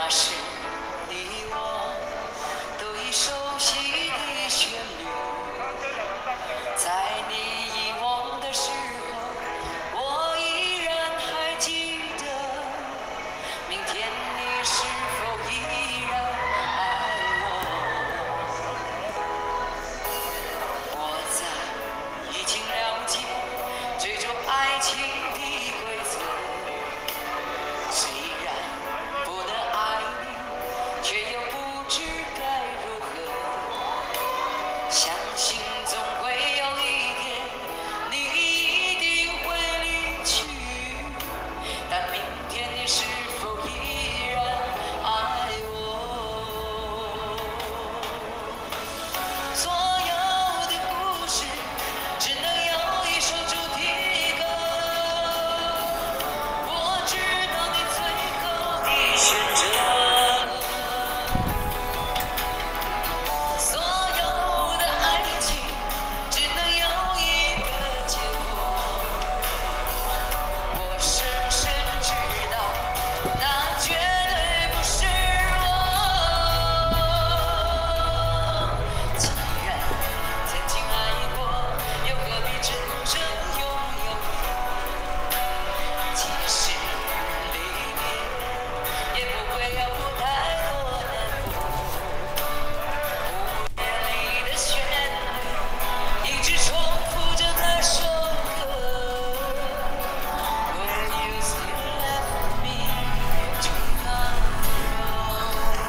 那时你我都已熟悉的旋律，在你遗忘的时候，我依然还记得。明天你是否依然爱我？我在已经了解追逐爱情的规则，虽然不能爱你，却又不知该如何。相信总会有一天，你一定会离去。但明天你是否依然爱我？所有的故事只能有一首主题歌。我知道你最后的选择。所有的爱情只能有一个结果。我深深知道，那绝对不是我。既然曾经爱过，又何必真正拥有你？即使离别，也不会有太多难过。午夜里的旋律，一直重复着那首歌。Will you still love me tomorrow？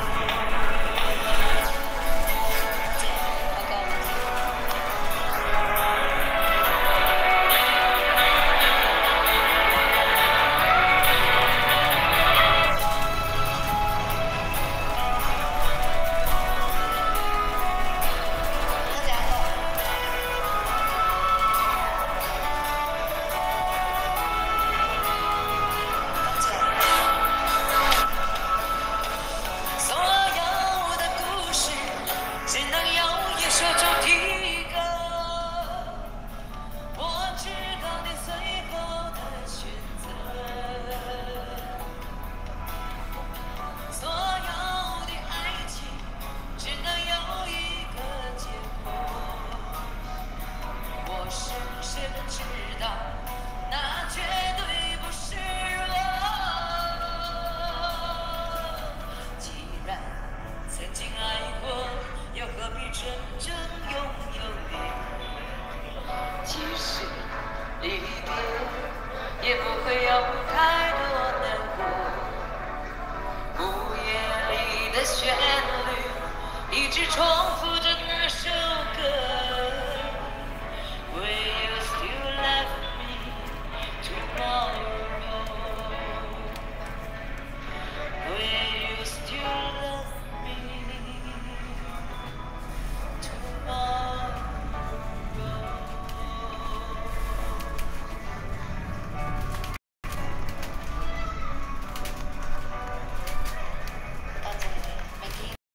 所有的故事只能有一首主题歌。我知道你最后的选择。所有的爱情只能有一个结果。我深深知道，那绝对不是我。既然曾经爱过，又何必真正拥有你？即使离别，也不会有太多难过。午夜里的旋律，一直重复着